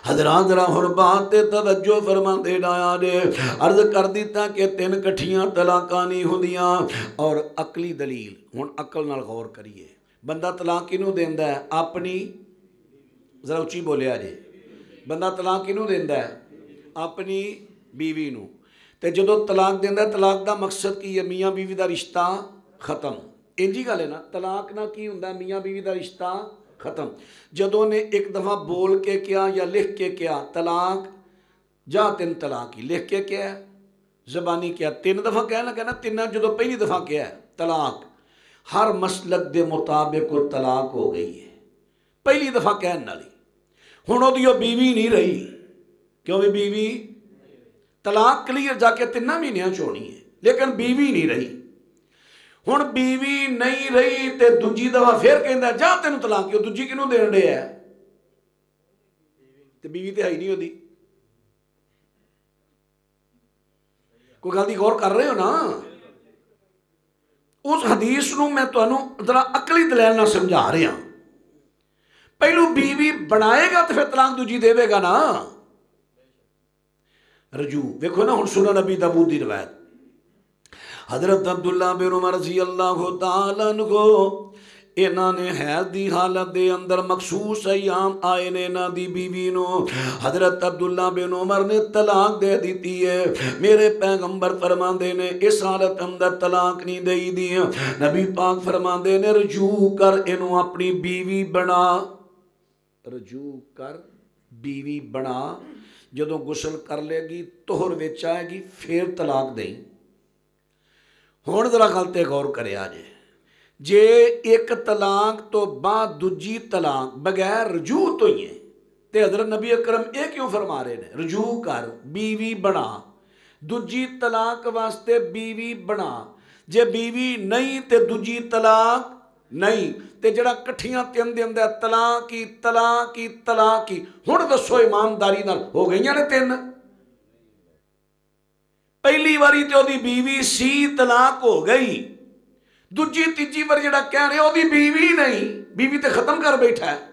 हज़रात जरा हुण बात ते तवज्जो फरमांदे जाया जे। अर्ज कर दिता कि 3 कट्ठियां तलाकां नहीं हुंदियां। और अकली दलील, हुण अकल नाल गौर करिए। बंदा तलाक किनू देंदा है? अपनी, जरा उच्ची बोलिया जे, बंदा तलाक किनू देंदा है? अपनी बीवी नू। ते जदों तलाक देंदा, तलाक दा मकसद की है? मियाँ बीवी दा रिश्ता खत्म। इंजी गल है ना, तलाक ना की हुंदा? मियाँ बीवी दा रिश्ता खत्म। जदों ने एक दफ़ा बोल के क्या या लिख के क्या तलाक, जा 3 तलाक ही, लिख के क्या ज़बानी क्या 3 दफ़ा कह लगा ना, 3 जदों पहली दफ़ा क्या है तलाक, हर मसलक के मुताबिक वो तलाक हो गई है पहली दफ़ा कहने वाली। हुण ओहदी बीवी नहीं रही, क्यों भी बीवी तलाक क्लीयर जाके 3 महीनों च होनी है, लेकिन बीवी नहीं रही। हुण बीवी नहीं रही तो दूजी दफा फिर कहता जा तेन तलाक, क्यों दूजी किनू देन डे है? तो बीवी तो है ही नहीं होती। कोई गल दी गौर कर रहे हो ना? उस हदीस नूं मैं तुहानूं जरा अकली दलैल नाल समझा रहा। पहलू बीवी बनाएगा तो फिर तलाक दूजी देवेगा ना। रजू वेखो ना, हुण सुनन नबी दाऊद दी रिवायत, हजरत अब्दुल्ला बिन उमर रज़ी अल्लाह तआला अन्हु इन्हां ने हैज दी हालत दे अंदर मखसूस अयाम आए ने इन्हां दी बीवी नूं हजरत अब्दुल्ला बिन उमर ने तलाक दे दी है। मेरे पैगंबर फरमांदे ने इस हालत अंदर तलाक नहीं देई दी। नबी पाक फरमांदे ने रजू कर इनू अपनी बीवी बना, रजू कर बीवी बना। जदों गुसल कर लेगी तोहर विच आएगी फिर तलाक देई। हुण जरा गल ते गौर करिया जे एक तलाक तो बाद दूजी तलाक बगैर रजू तो ही है, तो हज़रत नबी अकरम ये क्यों फरमा रहे हैं रजू कर बीवी बना, दूजी तलाक वास्ते बीवी बना। जे बीवी नहीं तो दूजी तलाक नहीं, तो जड़ा कट्ठियां 3 देंदा तलाक ही तलाक ही तलाक ही। हुण दसो ईमानदारी नाल हो गई ने 3? पहली बारी तो ओदी बीवी सी तलाक हो गई, दूजी तीजी बार जड़ा कह रहे ओदी बीवी नहीं, बीवी तो खत्म कर बैठा है।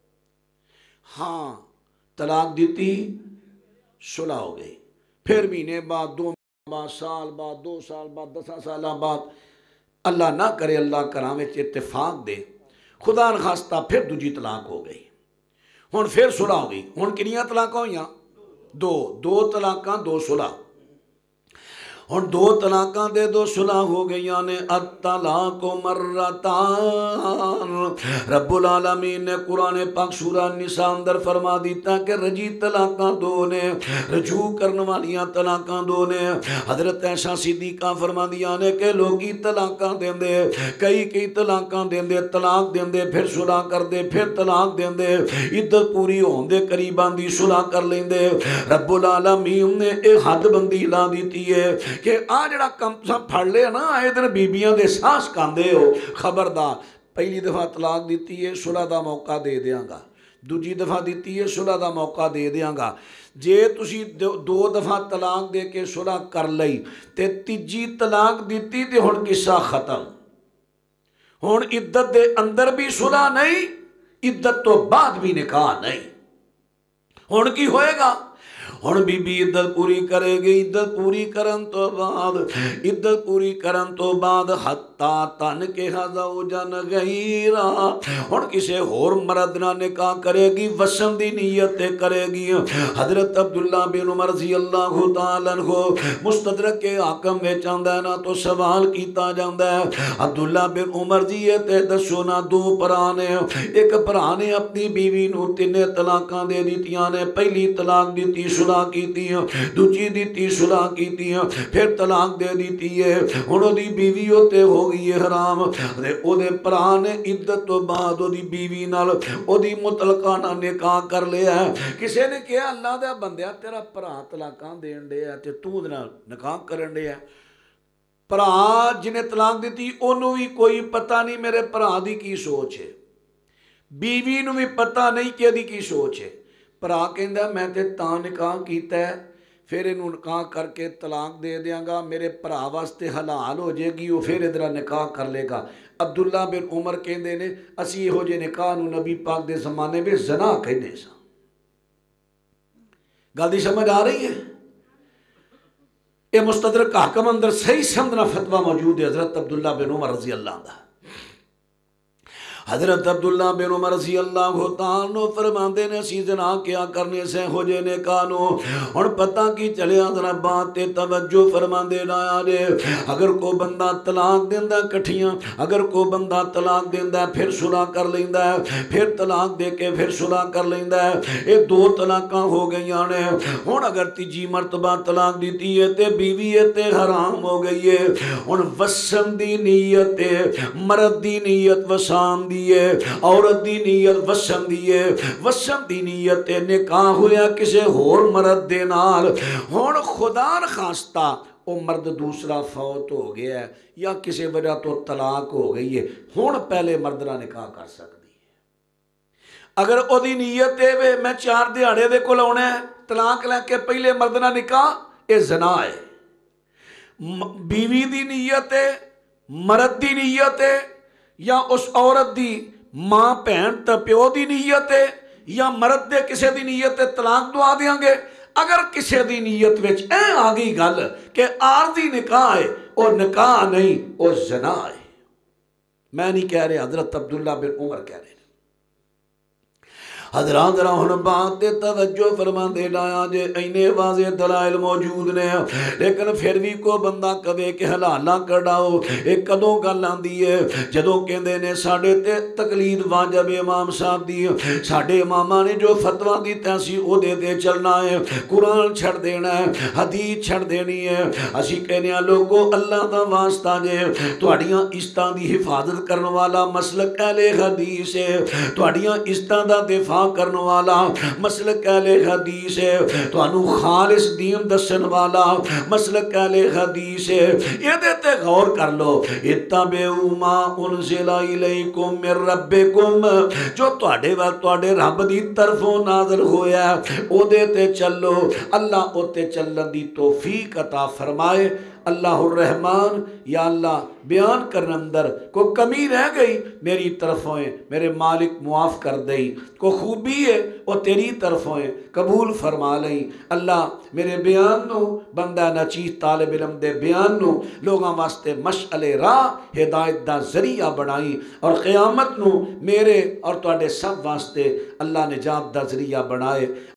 हाँ तलाक दी, सुलह हो गई, फिर महीने बाद 2 बाद साल बाद 2 साल बाद 10 साल बाद अल्लाह ना करे अल्लाह घरां विच इत्तेफाक दे खुदा न खास्ता फिर दूजी तलाक हो गई। हुण फिर सुलह हो गई। हुण कितनियां तलाकां होईयां? 2 तलाकां 2 सुलह। हुण 2 तलाकां दे 2 सुलह हो गई ने। अत्तलाक मर्रतान, रब्बुल आलमीन ने कुरान पाक सूरा निसा अंदर फरमा दिता कि रजी तलाकां 2 ने, रजू करने वालियां तलाकां 2 ने। हजरत ऐशा सिद्दीका फरमांदियां ने कि लोगी तलाकां देंदे, कई तलाकां देंदे, तलाक देंदे फिर सुलह करदे, फिर तलाक देंदे, इद्दत पूरी होण दे करीब आंदी सुलह कर लेंदे। रब्बुल आलमीन ने एक हदबंदी ला दी है कि आ जड़ा कम तुसां फड़ लिया ना, आए दिन बीबियां दे साह सकांदे हो, खबरदार। पहली दफ़ा तलाक दी है, सुलह का मौका दे देंगा, दूजी दफ़ा दी है, सुलह का मौका दे देंगा। जे तुसी 2 दफ़ा तलाक दे के सुलह कर लई ते तीजी तलाक दी ते हुण किस्सा खत्म। हुण इद्दत दे अंदर भी सुलह नहीं, इद्दत तो बाद भी निकाह नहीं। हुण की होएगा? हुण बीबी इद्दत पूरी करेगी, इद्दत पूरी करन तो बाद, इद्दत पूरी करन तो बाद हत्ता तन के ज़ौजन गैरा, हुण किसे होर मर्द नाल निकाह करेगी, वसन दी नीयत करेगी। हजरत अब्दुल्ला बिन उमर रज़ी अल्लाह तआला अन्हु मुस्तदरक के हाकम विच आंदा ना तो सवाल किया जाता है, अब्दुल्ला बिन उमर जी ये ते दसो ना 2 भरा ने, एक भरा ने अपनी बीवी नूं 3 तलाकां दे दित्तियां ने, पहली तलाक दी सुलह की, दूजी दी सुलह की, फिर तलाक दे दी है। हुण ओदी बीवी उत्ते हो गई है हराम, ते ओदे भरा ने इद्दत तो बाद ओदी बीवी नाल ओदी मुतलका नाल निकाह कर लिया है। किसी ने कहा अल्लाह दा बंदिया तेरा भरा तलाकां देण दिया ते तू ओदे नाल निकाह करन दिया। भरा जिन्हें तलाक दी ओनू भी कोई पता नहीं मेरे भरा दी की सोच है, बीवी नूं भी पता नहीं कि इहदी की सोच है। भरा कहंदा मैं ते तां निकाह कीता है, फिर इनू निकाह करके तलाक दे देंगा, मेरे भरा वास्ते हलाल हो जाएगी, वो फिर इधर निकाह कर लेगा। अब्दुल्ला बिन उमर कहते ने असी इहो जे निकाह नूं नबी पाक दे जमाने में ज़ना कहंदे सां। गल दी समझ आ रही है? ये मुस्तदरक हाकिम अंदर सही समझना फतवा मौजूद है हजरत अब्दुल्ला बिन उमर रजी अल्लाह दा। हजरत अब्दुल्ला बिन उमर रजी अल्लाह तआला फरमाते ने असी जना क्या करने से हो जे ने कानो हुण पता की चलिया जरा बात ते तवज्जो फरमाते ना जे अगर कोई बंदा तलाक देंदा कठियां अगर कोई बंदा तलाक देंदा फिर सुलह कर लेंदा फिर तलाक दे के फिर सुलह कर लेंदा ये दो तलाकां हो गईयां ने हुण अगर तीजी मरतबा तलाक दी है ते बीवी ते हराम हो गई है हुण वसन दी नीयत मर्द दी नीयत वसान दी है औरत दी नीयत वसन दी है वसन दी नीयत निकाह होया किसे होर मर्द दे नाल हुण खुदा न खास्ता वो मर्द दूसरा फौत हो गया है या किसी वजह तो तलाक हो गई है हुण पहले मर्द नाल निकाह कर सकती है। अगर ओदी नीयत है मैं 4 दिहाड़े दे कोल आउणा है तलाक लैके पहले मर्द नाल निकाह ये ज़ना है। बीवी दी नीयत है मर्द दी नीयत है या उस औरत दी मां भैन ते प्यो दी नीयत है या मर्द दे किसी दी नीयत है तलाक दवा देंगे। अगर किसी दी नीयत विच ऐ आ गई गल कि आरजी निकाह है और निकाह नहीं और ज़ना है। मैं नहीं कह रहा हजरत अब्दुल्ला बिन उमर कह रहे हजरात जरा हुण बात ते तवज्जो फरमांदे लाया जे इन्ने वाज़े दलाइल मौजूद ने लेकिन फिर भी कोई बंदा कवे कि हलाला कढाओ ये कदों गल आंदी है जदों कहंदे ने साडे ते तकलीद वाजिब इमाम साहब दी साडे इमामां ने जो फतवा दिता सी ओदे ते चलना है कुरान छड़ देना है हदीस छड़ देनी है। असी कहने लोगों अल्लाह दा वास्ता जे तुहाड़ियां इज्जतां दी हिफाजत करने वाला मसलक अहले हदीस है तुहाड़ियां इज्जतां दा दिफा करने वाला मसलक अहले हदीस है तुहानू खालिस दीन दसन वाला मसलक अहले हदीस है। इहदे ते गौर कर लो इत्तबिउ मा उनज़िला इलैकुम मिर रब्बिकुम जो तुहाडे वाल तुहाडे रब दी तरफों नाज़िल होया ओदे ते चलो अल्लाह ओते चलण दी तौफीक अता फरमाए। अल्लाहुर रहमान या अल्लाह बयान करने अंदर को कमी रह गई मेरी तरफों है मेरे मालिक मुआफ़ कर दई को खूबी है वो तेरी तरफों है कबूल फरमा लई। अल्लाह मेरे बयान नू बंदा नचीज तालिब इल्म दे बयान नू लोगों वास्ते मशअले राह हिदायत दा जरिया बनाई और क़यामत नू मेरे और तुहाडे सब वास्ते अल्लाह निजात दा जरिया बनाए।